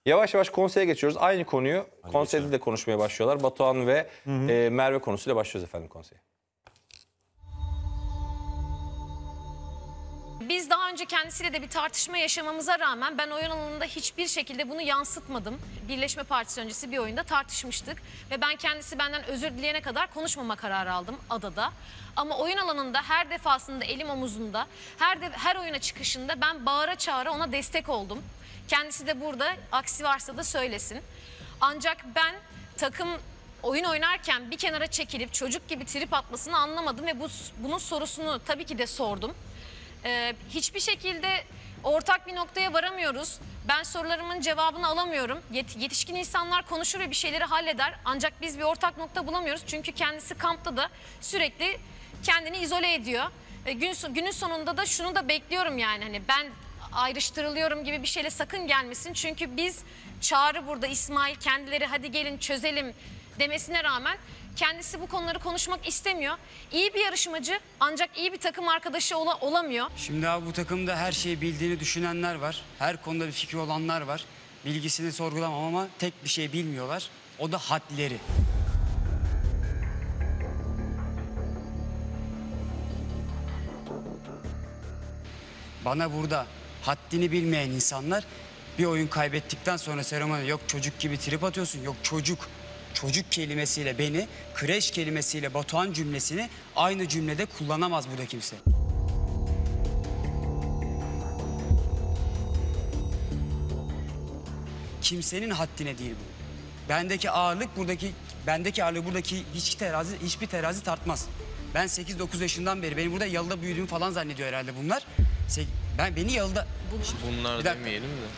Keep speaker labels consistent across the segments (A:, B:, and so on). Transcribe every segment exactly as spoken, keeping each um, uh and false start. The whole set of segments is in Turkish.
A: Yavaş yavaş konseye geçiyoruz. Aynı konuyu Hadi konseyde geçelim. de konuşmaya başlıyorlar. Batuhan ve hı hı. E, Merve konusuyla başlıyoruz efendim konseye.
B: Biz daha önce kendisiyle de bir tartışma yaşamamıza rağmen ben oyun alanında hiçbir şekilde bunu yansıtmadım. Birleşme Partisi öncesi bir oyunda tartışmıştık ve ben kendisi benden özür dileyene kadar konuşmama kararı aldım adada. Ama oyun alanında her defasında elim omuzunda, her de, her oyuna çıkışında ben bağıra çağıra ona destek oldum. Kendisi de burada aksi varsa da söylesin. Ancak ben takım oyun oynarken bir kenara çekilip çocuk gibi trip atmasını anlamadım ve bu, bunun sorusunu tabii ki de sordum. Ee, hiçbir şekilde ortak bir noktaya varamıyoruz. Ben sorularımın cevabını alamıyorum. Yet yetişkin insanlar konuşur ve bir şeyleri halleder. Ancak biz bir ortak nokta bulamıyoruz. Çünkü kendisi kampta da sürekli kendini izole ediyor. Ve gün, günün sonunda da şunu da bekliyorum yani. Hani ben ayrıştırılıyorum gibi bir şeyle sakın gelmesin. Çünkü biz Çağrı burada, İsmail kendileri hadi gelin çözelim demesine rağmen kendisi bu konuları konuşmak istemiyor. İyi bir yarışmacı ancak iyi bir takım arkadaşı ola, olamıyor.
C: Şimdi abi bu takımda her şeyi bildiğini düşünenler var. Her konuda bir fikri olanlar var. Bilgisini sorgulamam ama tek bir şey bilmiyorlar. O da hadleri. Bana burada haddini bilmeyen insanlar bir oyun kaybettikten sonra seremoni yok çocuk gibi trip atıyorsun, yok çocuk. Çocuk kelimesiyle beni, kreş kelimesiyle Batuhan cümlesini aynı cümlede kullanamaz burada kimse. Kimsenin haddine değil bu. Bendeki ağırlık buradaki, bendeki ağırlığı buradaki hiç terazi, hiçbir terazi tartmaz. Ben sekiz dokuz yaşından beri, beni burada yalıda büyüdüğümü falan zannediyor herhalde bunlar. Ben beni yalıda...
D: Bunlar demeyelim de.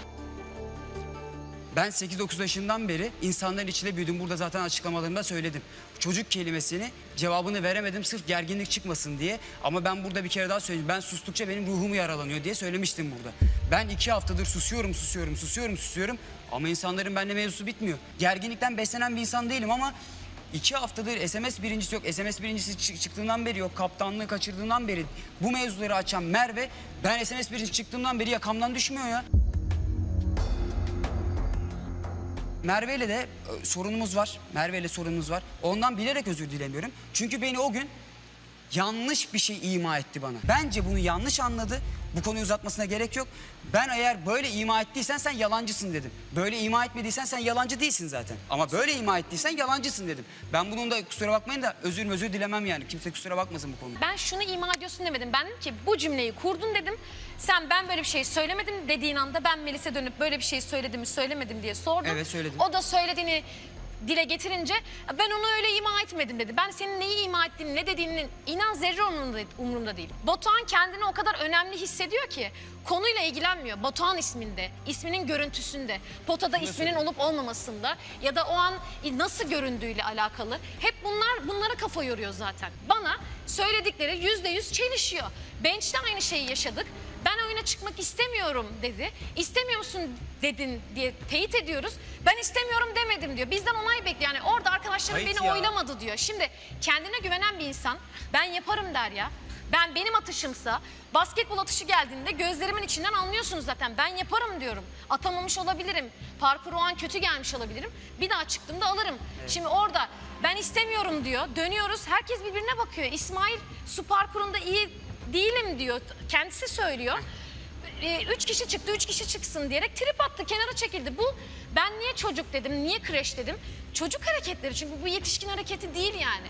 C: Ben sekiz dokuz yaşından beri insanların içinde büyüdüm. Burada zaten açıklamalarımda söyledim. Çocuk kelimesini cevabını veremedim sırf gerginlik çıkmasın diye. Ama ben burada bir kere daha söyleyeyim. Ben sustukça benim ruhum yaralanıyor diye söylemiştim burada. Ben iki haftadır susuyorum, susuyorum, susuyorum, susuyorum. Ama insanların benimle mevzusu bitmiyor. Gerginlikten beslenen bir insan değilim ama... iki haftadır S M S birincisi yok. S M S birincisi çıktığından beri yok. Kaptanlığı kaçırdığından beri bu mevzuları açan Merve... ben S M S birincisi çıktığımdan beri yakamdan düşmüyor ya. Merve ile de e, sorunumuz var. Merve ile sorunumuz var. Ondan bilerek özür dilemiyorum. Çünkü beni o gün yanlış bir şey ima etti bana. Bence bunu yanlış anladı. Bu konuyu uzatmasına gerek yok. Ben eğer böyle ima ettiysen sen yalancısın dedim. Böyle ima etmediysen sen yalancı değilsin zaten. Ama böyle ima ettiysen yalancısın dedim. Ben bunun da kusura bakmayın da özür özür dilemem yani. Kimse kusura bakmasın bu konuda.
B: Ben şunu ima ediyorsun demedim. Ben dedim ki bu cümleyi kurdun dedim. Sen ben böyle bir şey söylemedim dediğin anda ben Melis'e dönüp böyle bir şey söyledim mi söylemedim diye sordum.
C: Evet söyledim.
B: O da söylediğini dile getirince ben onu öyle ima etmedim dedi. Ben senin neyi ima ettiğini, ne dediğinin inan zerre umurumda, umurumda değil. Batuhan kendini o kadar önemli hissediyor ki konuyla ilgilenmiyor. Batuhan isminde, isminin görüntüsünde, potada isminin söyleyeyim? olup olmamasında ya da o an nasıl göründüğüyle alakalı. Hep bunlar bunlara kafa yoruyor zaten. Bana söyledikleri yüzde yüz çelişiyor. Bench'te aynı şeyi yaşadık. Ben oyuna çıkmak istemiyorum dedi. İstemiyor musun dedin diye teyit ediyoruz. Ben istemiyorum demedim diyor. Bizden onay bekliyor. Yani orada arkadaşlarım
C: Hayır
B: beni
C: ya.
B: oylamadı diyor. Şimdi kendine güvenen bir insan ben yaparım der ya. Ben benim atışımsa basketbol atışı geldiğinde gözlerimin içinden anlıyorsunuz zaten. Ben yaparım diyorum. Atamamış olabilirim. Parkur o an kötü gelmiş olabilirim. Bir daha çıktığımda alırım. Evet. Şimdi orada ben istemiyorum diyor. Dönüyoruz. Herkes birbirine bakıyor. İsmail su parkurunda iyi değilim diyor. Kendisi söylüyor. Ee, üç kişi çıktı, üç kişi çıksın diyerek trip attı, kenara çekildi. Bu ben niye çocuk dedim, niye kreş dedim. Çocuk hareketleri çünkü bu yetişkin hareketi değil yani.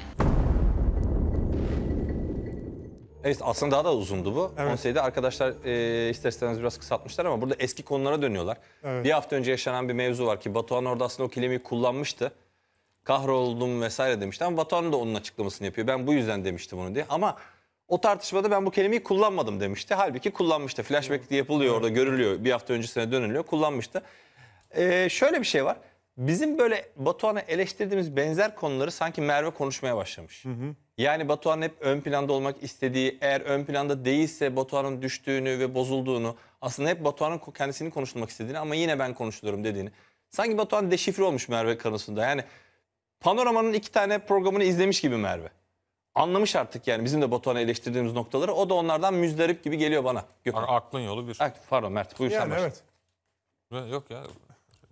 A: Evet aslında daha da uzundu bu.
E: Evet.
A: Konseyde arkadaşlar e, ister istemez biraz kısaltmışlar ama burada eski konulara dönüyorlar. Evet. Bir hafta önce yaşanan bir mevzu var ki Batuhan orada aslında o kelimeyi kullanmıştı. Kahroldum vesaire demişti ama Batuhan da onun açıklamasını yapıyor. Ben bu yüzden demiştim onu diye ama o tartışmada ben bu kelimeyi kullanmadım demişti. Halbuki kullanmıştı. Flashback yapılıyor evet. orada görülüyor. Bir hafta öncesine dönülüyor. Kullanmıştı. Ee, şöyle bir şey var. Bizim böyle Batuhan'a eleştirdiğimiz benzer konuları sanki Merve konuşmaya başlamış. Hı hı. Yani Batuhan'ın hep ön planda olmak istediği, eğer ön planda değilse Batuhan'ın düştüğünü ve bozulduğunu, aslında hep Batuhan'ın kendisini konuşturmak istediğini ama yine ben konuşuluyorum dediğini. Sanki Batuhan deşifre olmuş Merve konusunda. Yani Panorama'nın iki tane programını izlemiş gibi Merve. Anlamış artık yani bizim de Batuhan'ı eleştirdiğimiz noktaları. O da onlardan müzdarip gibi geliyor bana. Gökhan.
D: Aklın yolu bir.
A: Pardon Mert buyur
E: yani
A: sen başla.
E: Evet.
D: Yok ya.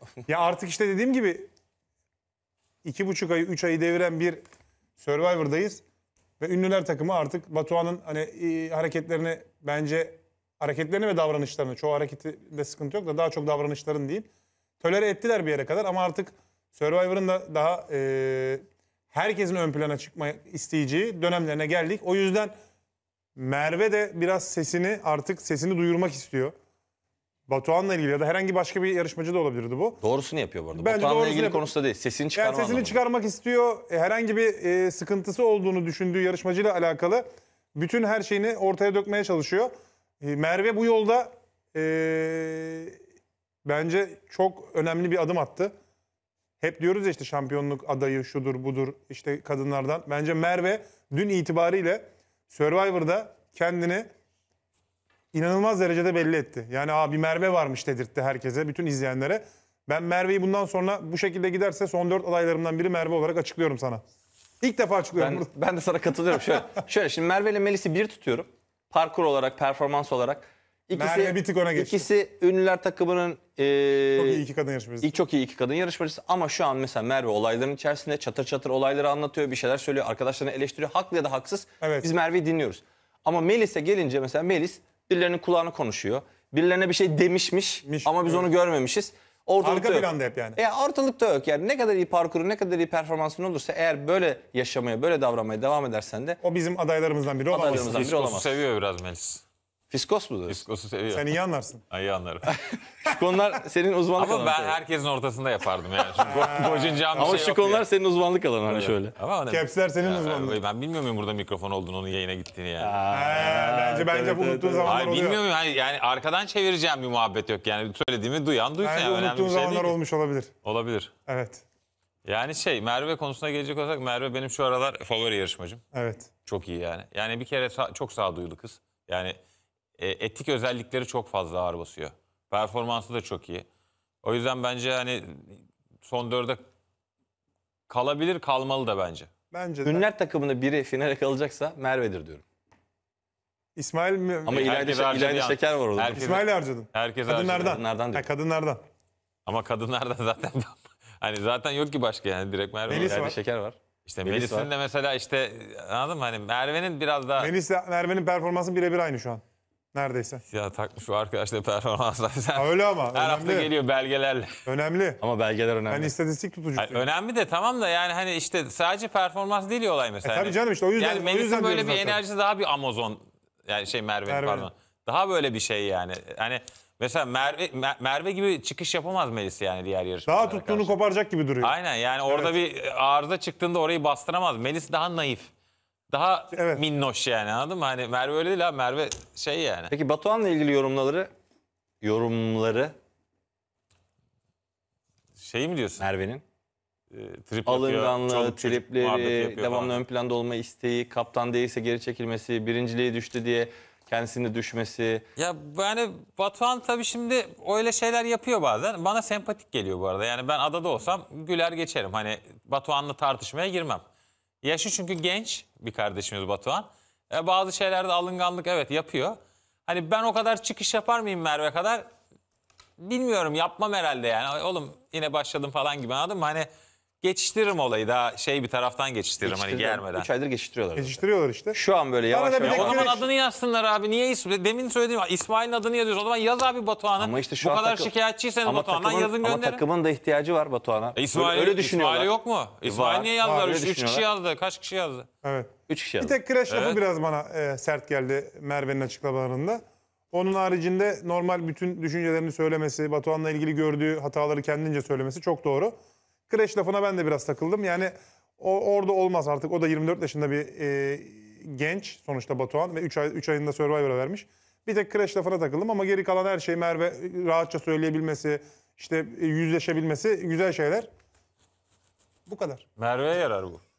E: Ya artık işte dediğim gibi iki buçuk ayı, üç ayı deviren bir Survivor'dayız. Ve ünlüler takımı artık Batuhan'ın hani e, hareketlerini bence hareketlerini ve davranışlarını, çoğu hareketinde sıkıntı yok da daha çok davranışların değil. Tolere ettiler bir yere kadar ama artık Survivor'ın da daha e, herkesin ön plana çıkma isteyeceği dönemlerine geldik. O yüzden Merve de biraz sesini artık sesini duyurmak istiyor. Batuhan'la ilgili ya da herhangi başka bir yarışmacı da olabilirdi bu.
A: Doğrusunu yapıyor bu arada.
E: Bence
A: Batuhan'la
E: doğrusunu
A: ilgili
E: yapıyor.
A: konusu da değil. Sesini
E: Yani
A: çıkarma
E: sesini
A: anlamında.
E: çıkarmak istiyor. E, herhangi bir e, sıkıntısı olduğunu düşündüğü yarışmacıyla alakalı bütün her şeyini ortaya dökmeye çalışıyor. E, Merve bu yolda e, bence çok önemli bir adım attı. Hep diyoruz ya işte şampiyonluk adayı şudur budur işte kadınlardan. Bence Merve dün itibariyle Survivor'da kendini inanılmaz derecede belli etti. Yani aa bir Merve varmış dedirtti herkese, bütün izleyenlere. Ben Merve'yi bundan sonra bu şekilde giderse son dört adaylarımdan biri Merve olarak açıklıyorum sana. İlk defa açıklıyorum.
A: Ben,
E: burada.
A: ben de sana katılıyorum. Şöyle, şöyle şimdi Merve ile Melis'i bir tutuyorum. Parkur olarak, performans olarak. İkisi,
E: Merve bir tık öne geçti.
A: İkisi ünlüler takımının e,
E: Çok iyi iki kadın yarışmacısı.
A: ilk çok iyi iki kadın yarışmacısı. Ama şu an mesela Merve olayların içerisinde çatır çatır olayları anlatıyor, bir şeyler söylüyor, arkadaşlarını eleştiriyor. Haklı ya da haksız.
E: Evet.
A: Biz Merve'yi dinliyoruz. Ama Melis'e gelince mesela Melis birilerinin kulağını konuşuyor. Birilerine bir şey demişmiş
E: Miş,
A: ama biz
E: evet.
A: onu görmemişiz. Ortalıkta
E: Arka
A: yok.
E: planda hep yani.
A: E, ortalıkta yok yani. Ne kadar iyi parkuru, ne kadar iyi performansın olursa eğer böyle yaşamaya, böyle davranmaya devam edersen de
E: O bizim adaylarımızdan biri olamaz.
A: adaylarımızdan biri
F: Fiskos'u
A: olamaz.
F: seviyor biraz Melis.
A: Fiskos mudur?
F: Fiskos'u seviyor.
E: Sen iyi anlarsın.
F: İyi anlarım.
A: Şu konular senin uzmanlık
F: Ama
A: alanın.
F: ben
A: tabii.
F: herkesin ortasında yapardım yani. Çünkü go- gocunacağım bir
A: Ama
F: şey
A: şu
F: yok
A: konular
F: ya.
A: senin uzmanlık alanın hani şöyle.
F: Ama hani,
E: Caps'ler senin
F: Ya,
E: uzmanlığın.
F: ben bilmiyor muyum burada mikrofon olduğunu, onun yayına gittiğini yani.
E: He, bence bence
A: evet,
E: bu
A: evet,
E: unuttuğun
A: evet.
E: zamanlar
F: Hayır
E: oluyor.
F: bilmiyor muyum? Yani, yani arkadan çevireceğim bir muhabbet yok. Yani söylediğimi duyan duysun.
E: Bence
F: Yani. Önemli
E: unuttuğun
F: bir şey
E: zamanlar
F: değil ki.
E: olmuş olabilir.
F: Olabilir.
E: Evet.
F: Yani şey Merve konusuna gelecek olsak Merve benim şu aralar favori yarışmacım.
E: Evet.
F: Çok iyi yani. Yani bir kere sa- çok sağduyulu kız. Yani e, etik özellikleri çok fazla ağır basıyor. Performansı da çok iyi. O yüzden bence hani son dörde kalabilir, kalmalı da bence.
E: Bence de.
A: Ünlüler takımında biri finale kalacaksa Merve'dir diyorum.
E: İsmail mi?
A: Ama
F: Herkes
A: İlayda,
F: harcadı
A: İlayda
F: yani.
A: Şeker var orada.
F: Herkes-
E: İsmail'i harcadın.
F: Herkes
E: Kadınlardan.
F: harcadı.
A: Kadınlardan
E: Ha,
A: diyor.
E: kadınlardan.
F: Ama kadınlarda zaten hani zaten yok ki başka yani direkt Merve.
E: Melis
F: var.
A: İlayda
E: var.
A: Şeker var.
F: İşte
A: Melis
F: Melis'in
A: var.
F: de mesela işte anladın mı hani Merve'nin biraz daha
E: Melis'le Merve'nin performansı birebir aynı şu an. Neredeyse.
F: ya takmış şu arkadaşla performanslar.
E: Ha, öyle ama.
F: Her hafta
E: önemli.
F: geliyor belgelerle.
E: Önemli.
A: Ama belgeler önemli.
E: Ben istatistik
F: Hayır,
E: tutucusuyum.
F: önemli de tamam da yani hani işte sadece performans değil ya olay mesela.
E: E tabii
F: Hani
E: canım işte o yüzden-
F: Yani
E: o
F: Melis'in
E: yüzden
F: böyle
E: diyoruz
F: bir
E: zaten.
F: enerjisi daha bir Amazon yani şey Merve'nin
E: Merve'nin.
F: pardon. Daha böyle bir şey yani. Hani mesela Merve Mer- Merve gibi çıkış yapamaz Melis yani diğer yarışmacılara
E: Daha tuttuğunu
F: karşı.
E: koparacak gibi duruyor.
F: Aynen yani orada bir arıza çıktığında orayı bastıramaz. Melis daha naif. Daha
E: Evet.
F: minnoş yani anladın mı? Hani Merve öyle değil abi. Merve şey yani.
A: Peki Batuhan'la ilgili yorumları, yorumları
F: Şey mi diyorsun?
A: Merve'nin?
F: Ee, trip yapıyor,
A: Alınganlığı,
F: çoluk çocuk muhabbeti
A: tripleri,
F: yapıyor
A: devamlı
F: falan.
A: ön planda olma isteği, kaptan değilse geri çekilmesi, birinciliğe düştü diye kendisini düşmesi.
F: Ya yani Batuhan tabii şimdi öyle şeyler yapıyor bazen. Bana sempatik geliyor bu arada. Yani ben adada olsam güler geçerim. Hani Batuhan'la tartışmaya girmem. Yaşı çünkü genç bir kardeşimiz Batuhan. E, bazı şeylerde alınganlık evet yapıyor. Hani ben o kadar çıkış yapar mıyım Merve kadar? Bilmiyorum yapmam herhalde yani. Oğlum yine başladım falan gibi anladın mı? Hani geçiştiririm olayı daha şey bir taraftan geçiştiririm hani germeden.
A: üç aydır geçiştiriyorlar.
E: Geçiştiriyorlar işte.
A: Şu an böyle
E: Bana
A: yavaş
E: da bir
A: yavaş.
E: de
F: O zaman
E: Güneş-
F: adını yazsınlar abi. Niye ismi? Demin söylediğim İsmail'in adını yazıyoruz. O zaman yaz abi Batuhan'ı.
A: Ama işte şu
F: Bu
A: an
F: kadar
A: takım-
F: şikayetçiyseniz
A: Ama
F: Batuhan'dan
A: takımın,
F: yazın
A: ama
F: gönderin.
A: takımın da ihtiyacı var Batuhan'a.
F: E İsmail,
A: öyle, öyle düşünüyorlar.
F: İsmail yok mu? İsmail
A: Var.
F: niye yazdılar?
E: Var,
F: Üç,
A: öyle
F: üç kişi
A: düşünüyorlar.
F: yazdı. Kaç kişi yazdı?
E: Evet.
A: Üç kişi
E: Bir
A: yazdı.
E: tek crash lafı
F: Evet.
E: biraz bana e, sert geldi Merve'nin açıklamalarında. Onun haricinde normal bütün düşüncelerini söylemesi, Batuhan'la ilgili gördüğü hataları kendince söylemesi çok doğru. Crash lafına ben de biraz takıldım. Yani o orada olmaz artık. O da yirmi dört yaşında bir e, genç sonuçta Batuhan ve üç ay, üç ayında Survivor'a vermiş. Bir tek crash lafına takıldım ama geri kalan her şey Merve rahatça söyleyebilmesi, işte e, yüzleşebilmesi güzel şeyler. Bu kadar.
F: Merve'ye yarar bu.